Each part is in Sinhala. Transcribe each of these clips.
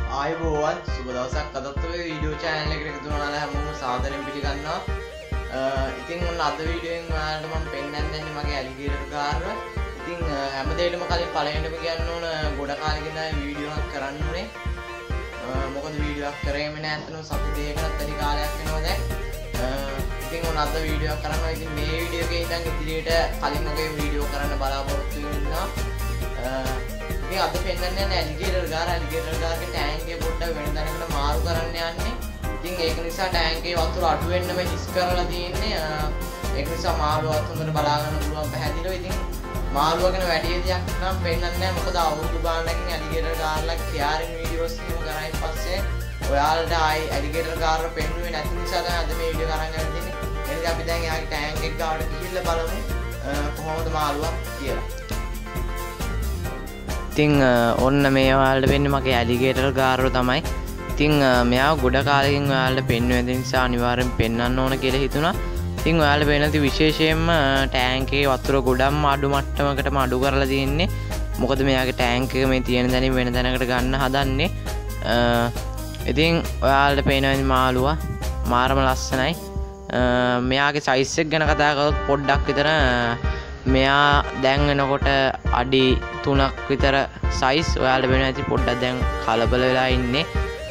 ආයුබෝවන් සුබ දවසක් අදත් ඔය වීඩියෝ channel එකට එකතු වුණාලා හැමෝම සාදරයෙන් පිළිගන්නවා. ඉතින් ඔන්න අද වීඩියෝෙන් ඔයාලට මම පෙන්නන්නේ මගේ ඇලිගේටර් කාර්ව. ඉතින් හැමදේටම කලින් පළවෙනිම කියන්න ඕන ගොඩ කාලෙක ඉඳන් වීඩියෝ එකක් කරන්න උනේ. මොකද වීඩියෝ එකක් කරේම නැත්නම් සති දෙකකට වැඩි කාලයක් වෙනවා දැන්. ඉතින් ඔන්න අද වීඩියෝ එකක් කරනවා. ඉතින් මේ වීඩියෝ එකේ ඉඳන් ඉදිරියට කලින් වගේ වීඩියෝ කරන්න බලාපොරොත්තු වෙනවා. ඉතින් අද පෙන්නන්නේ ඇලිගේටර් ගාරගේ ටැංක් එක පොඩ්ඩක් වෙන තැනකට මාරු කරන්න යන්නේ. ඉතින් ඒක නිසා ටැංක් එකේ වතුර අඩු වෙන්න මේ හිස් කරලා තියෙන්නේ. ඒක නිසා මාළුවත් හොඳට බලා ගන්න පුළුවන් පැහැදිලිව. ඉතින් මාළුව ගැන වැඩි දෙයක් නම් පෙන්නන්නේ නැහැ. මොකද අවුරුදු ගානකින් ඇලිගේටර් ගාරලා කියාරින් වීඩියෝස් එහෙම කරායින් පස්සේ ඔයාලට ආයි ඇලිගේටර් ගාර පෙන්නුවේ නැති නිසා තමයි අද මේ වීඩියෝ කරන් යන්නේ. එහෙනම් අපි දැන් යාගේ ටැංක් එක ගාවට ගිහිල්ලා බලමු කොහොමද මාළුවා කියලා. ඉතින් ඔන්න මේ ඔයාලට වෙන්නේ මගේ ඇලිගේටර් ගාරව තමයි. ඉතින් මෙයාව ගොඩ කාලෙකින් ඔයාලට පෙන්වන නිසා අනිවාර්යෙන් පෙන්වන්න ඕන කියලා හිතුණා. ඉතින් ඔයාලට වෙනති විශේෂයෙන්ම ටැංක් එකේ වතුර ගොඩක්ම අඩු මට්ටමකටම අඩු කරලා තියෙන්නේ. මොකද මෙයාගේ ටැංක් එක මේ තියෙන දැනින් වෙන තැනකට ගන්න හදන්නේ. ඉතින් ඔයාලට පේනවා මාළුවා මාරම ලස්සනයි. මෙයාගේ සයිස් එක ගැන කතා කරොත් පොඩ්ඩක් විතර මෙයා දැන් වෙනකොට අඩි 3ක් විතර සයිස්. ඔයාලට වෙන ඇති පොඩ්ඩක් දැන් කලබල වෙලා ඉන්නේ.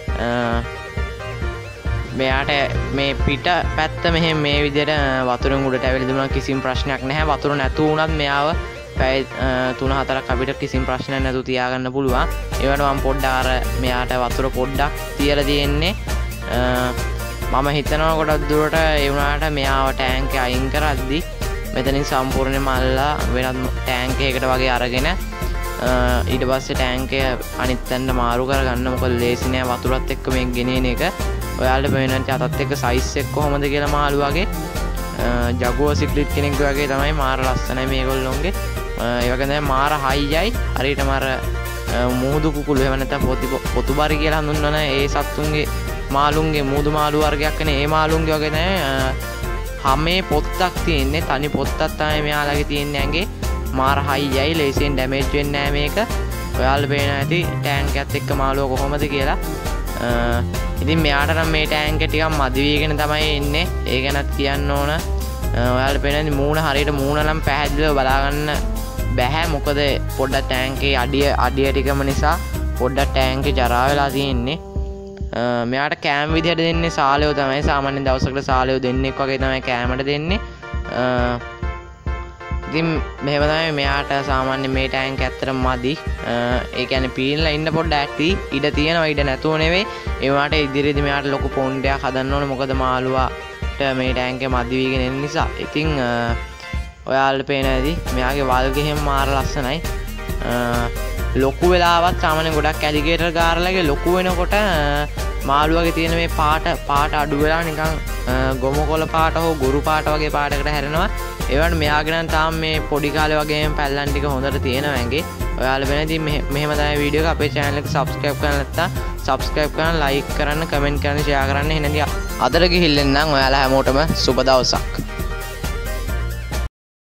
මෙයාට මේ පිට පැත්ත මෙහෙම මේ විදිහට වතුරෙන් උඩට ඇවිල්ලා දුන්නා කිසිම ප්‍රශ්නයක් නැහැ. වතුර නැතු වුණත් මෙයාව පැය 3-4ක් අපිට කිසිම ප්‍රශ්නයක් නැතුව තියාගන්න පුළුවන්. ඒවට මම පොඩ්ඩක් අර මෙයාට වතුර පොඩ්ඩක් තියලා තියෙන්නේ. මම හිතනවා ගොඩක් දුරට ඒ වුණාට මෙයාව ටැංක් එක අයින් කරද්දි මෙතනින් සම්පූර්ණයෙන්ම අල්ලලා වෙනත් ටැංක් එකකට වගේ අරගෙන ඊට පස්සේ ටැංක් එක අනිත් තැනට මාරු කරගන්න. මොකද ලේසි නෑ වතුරත් එක්ක මේක ගෙනියන එක. ඔයාලට පේනන්ට අතත් එක්ක සයිස් එක කොහොමද කියලා මාළුවාගේ ජගුව සික්ලිට් කෙනෙක් වගේ තමයි. මාර ලස්සනයි මේගොල්ලොන්ගේ. ඒ වගේ තමයි මාර හයියයි. හරියටම අර මූදු කුකුළු එහෙම නැත්නම් පොතුබරි කියලා හඳුන්වන ඒ සත්තුන්ගේ මාළුන්ගේ මූදු මාළු වර්ගයක් වෙන ඒ මාළුන්ගේ වගේ තමයි හැමේ පොත්තක් තියෙන්නේ. තනි පොත්තක් තමයි මෙයාලගේ තියෙන්නේ ඇඟේ. මාර හයියයි ලේසියෙන් ඩැමේජ් වෙන්නේ නැහැ මේක. ඔයාලට පේන ඇති ටැංක් එකත් එක්ක මාළුව කොහොමද කියලා. ඉතින් මෙයාට නම් මේ ටැංක් එක ටිකක් මදි වීගෙන තමයි ඉන්නේ. ඒ ගැනත් කියන්න ඕන. ඔයාලට පේනන්නේ මූණ හරියට මූණ නම් පැහැදිලිව බලා ගන්න බැහැ. මොකද පොඩ්ඩක් ටැංක් එකේ අඩිය ටිකම නිසා පොඩ්ඩක් ටැංක් එක ජරා වෙලා තියෙන්නේ. මෙයාට කෑම විදිහට දෙන්නේ සාලයෝ තමයි. සාමාන්‍යයෙන් දවසකට සාලයෝ දෙන්නෙක් වගේ තමයි කෑමට දෙන්නේ. ඉතින් මෙහෙම තමයි මෙයාට සාමාන්‍යයෙන් මේ ටැංක් ඇත්තටම මදි. ඒ කියන්නේ පීනලා ඉන්න පොඩ්ඩක් ඇති ඉඩ තියෙනවා. ඉඩ නැතුව නෙවෙයි. ඒ වුණාට ඉදිරියේදී මෙයාට ලොකු පොන්ඩයක් හදන්න ඕනේ. මොකද මාළුවාට මේ ටැංක් එක මදි වීගෙන එන නිසා. ඉතින් ඔයාලට පේන ඇති මෙයාගේ වල්ගේ හැම මාර ලස්සනයි. ලොකු වෙලාවත් සාමාන්‍යයෙන් ගොඩක් ඇලිගේටර් ගාරලගේ ලොකු වෙනකොට මාළුවගේ තියෙන මේ පාට අඩු වෙලා නිකන් ගොමුකොළ පාට හෝ ගුරු පාට වගේ පාටකට හැරෙනවා. ඒවට මෙයාගේ නම් තාම මේ පොඩි කාලේ වගේම පැල්ලන් ටික හොඳට තියෙනවා ඇඟේ. ඔයාලා වෙන ඉතින් මෙහෙම තමයි වීඩියෝ එක අපේ channel එක subscribe කරන්න නැත්නම් subscribe කරන්න, like කරන්න, comment කරන්න, share කරන්න. එහෙනම් අදට ගිහිල්ලා නම් ඔයාලා හැමෝටම සුබ දවසක්.